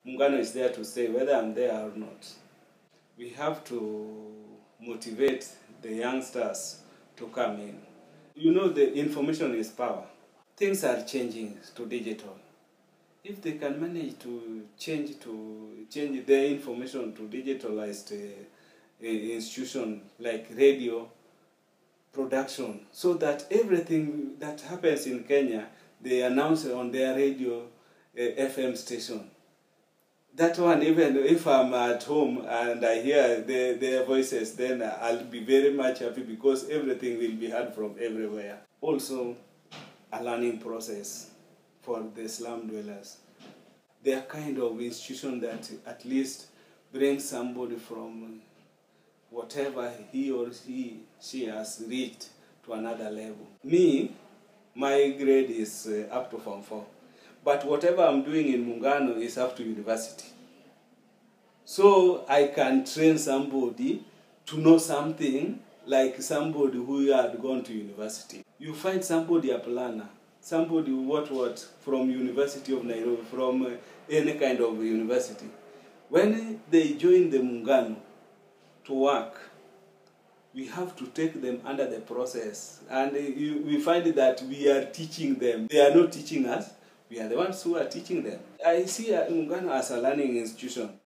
Muungano is there to stay, whether I'm there or not. We have to motivate the youngsters to come in. You know, the information is power. Things are changing to digital. If they can manage to change their information to digitalized institution like radio production, so that everything that happens in Kenya, they announce on their radio FM station. That one, even if I'm at home and I hear their voices, then I'll be very much happy because everything will be heard from everywhere. Also, a learning process for the slum dwellers. They are kind of institution that at least brings somebody from whatever he or she has reached to another level. Me, my grade is up to Form 4. But whatever I'm doing in Muungano is up to university. So I can train somebody to know something like somebody who had gone to university. You find somebody a planner, somebody from University of Nairobi, from any kind of university. When they join the Muungano to work, we have to take them under the process. And we find that we are teaching them. They are not teaching us. We are the ones who are teaching them. I see Muungano as a learning institution.